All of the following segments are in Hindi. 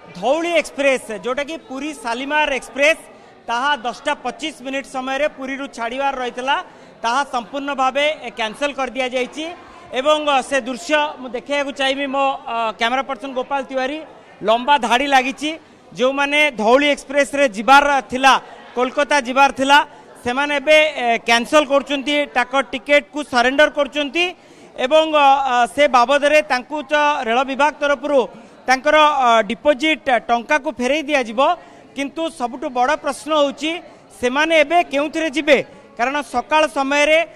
धौली एक्सप्रेस जोटा कि पुरी शालीमार एक्सप्रेस ताहा 10:25 समय पुरी छाड़ार रही ताहा संपूर्ण भावे कैंसल कर दिया जाइए एवं से दृश्य मु देखा चाहिए मो कैमरा पर्सन गोपाल तिवारी लंबा धाड़ी लगी जो माने धौली एक्सप्रेस रे जिबार थिला कोलकाता जिबार थिला से माने बे कैंसल करचुंती टिकेट को सरेंडर करचुंती एवं से बाबद रे तांकु रेल विभाग तरफरु तांकर डिपोजिट टंका को फेरई दिया जिवो किंतु सबुठु बड़ प्रश्न होची से माने एबे केउथिरे जिबे कारण सकाळ समय रे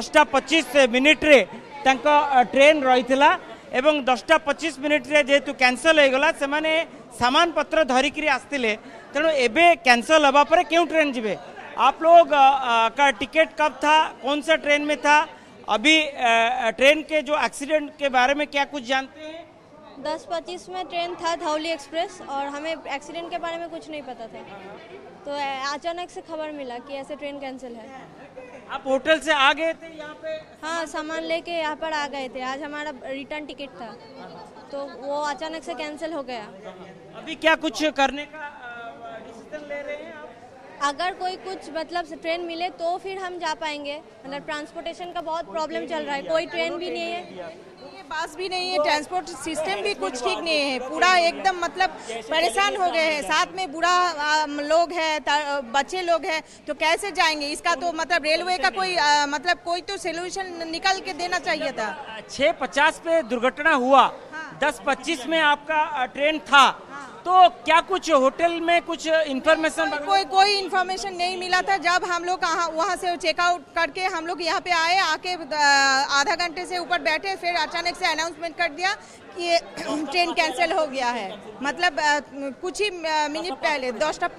10:25 रे तांका ट्रेन रहीथिला एवं 10:25 रे जेतु कैंसल हो गला से माने सामान पत्र धरिकी आसते तेणु एबे कैंसल हवा पर क्यों ट्रेन जिबे आप लोग का टिकट कब था कौन सा ट्रेन में था अभी ट्रेन के जो एक्सीडेंट के बारे में क्या कुछ जानते हैं 10:25 में ट्रेन था धौली एक्सप्रेस और हमें एक्सीडेंट के बारे में कुछ नहीं पता था तो अचानक से खबर मिला कि ऐसे ट्रेन कैंसिल है। आप होटल से आ गए थे यहाँ पे? हाँ सामान लेके यहाँ पर आ गए थे। आज हमारा रिटर्न टिकट था तो वो अचानक से कैंसिल हो गया। अभी क्या कुछ करने का डिसीजन ले रहे हैं आप? अगर कोई कुछ मतलब ट्रेन मिले तो फिर हम जा पाएंगे। मतलब ट्रांसपोर्टेशन का बहुत प्रॉब्लम चल रहा है, कोई ट्रेन भी नहीं है, बस भी नहीं है, ट्रांसपोर्ट सिस्टम भी कुछ ठीक नहीं है, पूरा एकदम मतलब परेशान हो गए हैं। साथ में बूढ़ा लोग हैं, बच्चे लोग हैं, तो कैसे जाएंगे? इसका तो मतलब रेलवे का कोई मतलब कोई तो सोल्यूशन निकल के देना चाहिए था। 6:50 पे दुर्घटना हुआ, 10:25 में आपका ट्रेन था, तो क्या कुछ होटल में कुछ इन्फॉर्मेशन? कोई इन्फॉर्मेशन नहीं मिला था। जब हम लोग वहाँ से चेकआउट करके हम लोग यहाँ पे आए, आके आधा घंटे से ऊपर बैठे, फिर अचानक से अनाउंसमेंट कर दिया कि ट्रेन कैंसिल हो गया है। मतलब कुछ ही मिनट पहले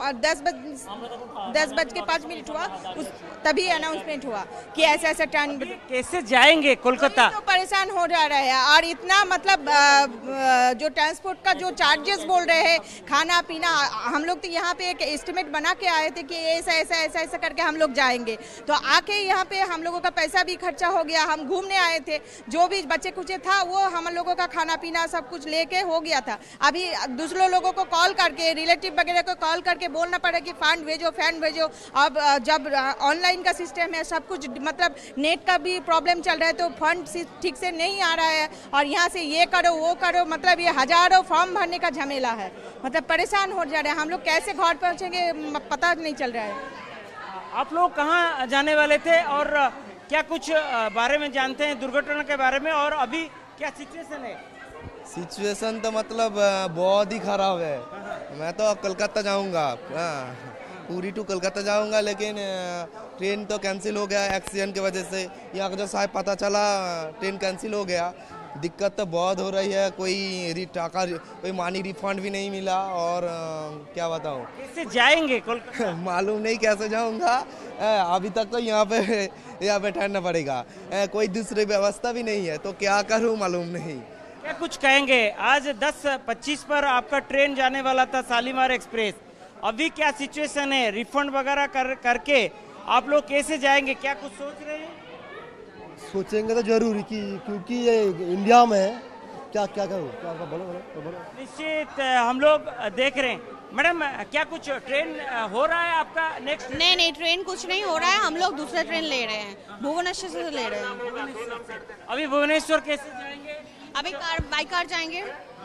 10:05 हुआ, तभी अनाउंसमेंट हुआ कि ऐसा ऐसा ट्रेन। कैसे जाएंगे कोलकाता? तो परेशान हो जा रहे हैं और इतना मतलब जो ट्रांसपोर्ट का जो चार्जेस बोल रहे हैं, खाना पीना, हम लोग तो यहाँ पे एक एस्टिमेट बना के आए थे कि ऐसा ऐसा ऐसा ऐसा करके हम लोग जाएंगे, तो आके यहाँ पे हम लोगों का पैसा भी खर्चा हो गया। हम घूमने आए थे, जो भी बच्चे कुछ था वो हम लोगों का खाना पीना सब कुछ लेके हो गया था। अभी दूसरे लोगों को कॉल करके, रिलेटिव वगैरह को कॉल करके बोलना पड़ा कि फंड भेजो। अब जब ऑनलाइन का सिस्टम है, सब कुछ मतलब नेट का भी प्रॉब्लम चल रहा है, तो फंड ठीक से नहीं आ रहा है और यहाँ से ये करो वो करो, मतलब ये हजारों फॉर्म भरने का झमेला है। मतलब परेशान हो जा रहे हैं हम लोग, कैसे घर पहुँचेंगे पता नहीं चल रहा है। आप लोग कहाँ जाने वाले थे और क्या कुछ बारे में जानते हैं दुर्घटना के बारे में, और अभी क्या सिचुएशन है? सिचुएशन तो मतलब बहुत ही खराब है। मैं तो कलकत्ता जाऊंगा, पूरी टू कलकत्ता जाऊंगा, लेकिन ट्रेन तो कैंसिल हो गया एक्सीडेंट की वजह से। यहाँ जो साहब पता चला ट्रेन कैंसिल हो गया, दिक्कत तो बहुत हो रही है। कोई मानी रिफंड भी नहीं मिला और क्या बताऊँ कैसे जाएंगे कोलकाता? मालूम नहीं कैसे जाऊंगा। अभी तक तो यहाँ पे ठहरना पड़ेगा, कोई दूसरी व्यवस्था भी नहीं है, तो क्या करूँ मालूम नहीं। क्या कुछ कहेंगे? आज 10:25 पर आपका ट्रेन जाने वाला था शालीमार एक्सप्रेस, अभी क्या सिचुएशन है? रिफंड वगैरह करके आप लोग कैसे जाएंगे? क्या कुछ सोच रहे हैं? सोचेंगे तो जरूर क्योंकि ये इंडिया में है। क्या करूँ, क्या बोलो। निश्चित हम लोग देख रहे हैं। मैडम क्या कुछ ट्रेन हो रहा है आपका नेक्स्ट? नहीं, ट्रेन कुछ नहीं हो रहा है, हम लोग दूसरा ट्रेन ले रहे हैं, भुवनेश्वर से ले रहे हैं। अभी भुवनेश्वर कैसे जाएंगे? अभी बाई कार जाएंगे।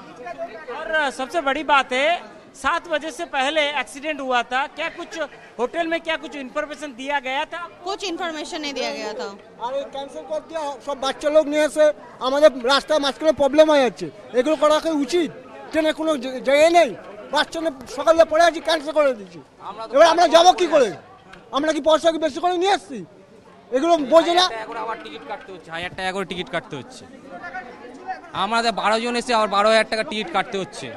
और सबसे बड़ी बात है 7 बजे से पहले एक्सीडेंट हुआ था, क्या कुछ होटल में क्या कुछ इन्फॉर्मेशन दिया गया था? कुछ इन्फॉर्मेशन नहीं दिया गया था। আরে ক্যান্সেল করে দিয়া সব বাচ্চা লোক নিয়ে এসে আমাদের রাস্তায় মাঝখানে প্রবলেম হয়ে যাচ্ছে, এগুলো করা কি উচিত? ট্রেনে কোনো জায়গা নেই, বাচ্চা সকালে পড়ে আছি, ক্যান্সেল করে দিচ্ছি। এবার আমরা যাবো কি করে? আমরা কি পয়সা কি বেশি করে নিয়ে আসছি? এগুলো বোঝে না। আবার টিকিট কাটতে হচ্ছে, 1000 টাকা করে টিকিট কাটতে হচ্ছে। আমাদের 12 জন এসে আবার 12,000 টাকা টিকিট কাটতে হচ্ছে।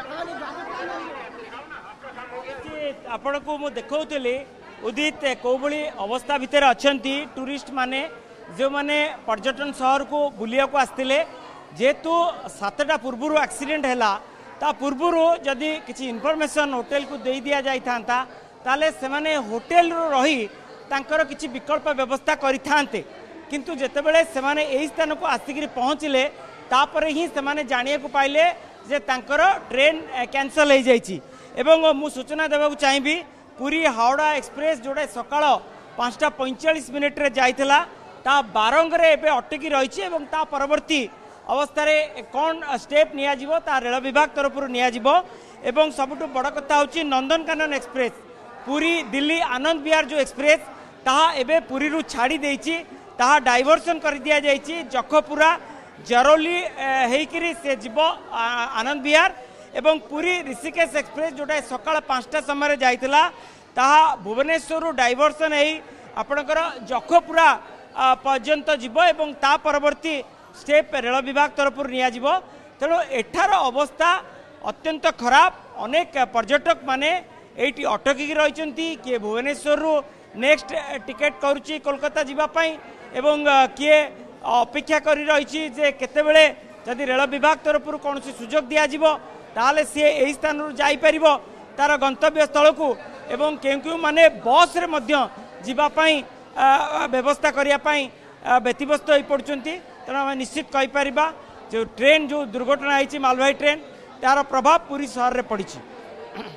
आपण को मु देखौतली उदित कोबली अवस्था भितर अछंती टूरिस्ट माने जो माने पर्यटन शहर को बुलिया को आस्तिले, जेतु 7टा पूर्व एक्सीडेंट हैला ता पूर्व जदि किछि इन्फॉर्मेशन होटल को दे दिया जाई थांता ताले से माने होटल रही तांकर किछि विकल्प व्यवस्था करि थांते, किंतु जेतेबेले से माने एही स्थान को आसिक पहुँचले तापर ही से माने जानिया को पाइले जे तांकर ट्रेन कैंसल हो जाइए। एवं मु सूचना देवाक चाहिए पुरी हावड़ा एक्सप्रेस जोड़ा सकाळ 5:45 जाइथिला ता बारंगरे एबे अटकी रही है। ता परवर्ती अवस्था कौन स्टेप नियाजिबो ता रेल विभाग तरफ नियाजिबो। एवं सबुठु बड़ कथा होची नंदनकानन एक्सप्रेस पुरी दिल्ली आनंद विहार जो एक्सप्रेस ताहा एबे पुरी रु छाड़ी देइची, ताहा डाइवर्सन कर दिया जाइची जखपुरा जरोली हेइकिरी से जीव आनंद विहार। एवं पुरी ऋषिकेश एक्सप्रेस जोटा सकाळ 5टा समय जाइतिला ताहा भुवनेश्वर डाइवर्सन हेई आपणकर जखपुरा पर्यंत जीव एवं ता परवर्ती स्टेप रेल विभाग तरफ नियाजिबो। तेणु एठार अवस्था अत्यंत खराब। अनेक पर्यटक माने एटी अटकी रही किए भुवनेश्वर नेक्स्ट टिकेट करुच्ची कोलकाता जीवाई एवं किए अपेक्षा कर रही जे केतेबेले जदि रेल विभाग तरफ कौन सुजोग दिज्व ताले सी यही स्थान जापर तार गंतव्य स्थल को एवं क्यों क्यों माने बस रे मध्य जीवाई व्यवस्था करने व्यतिव्यस्त हो पड़ती। तेणु आम निश्चित कहीपर जो ट्रेन जो दुर्घटना होती मालवाही ट्रेन तार प्रभाव पूरी शहर में पड़ी।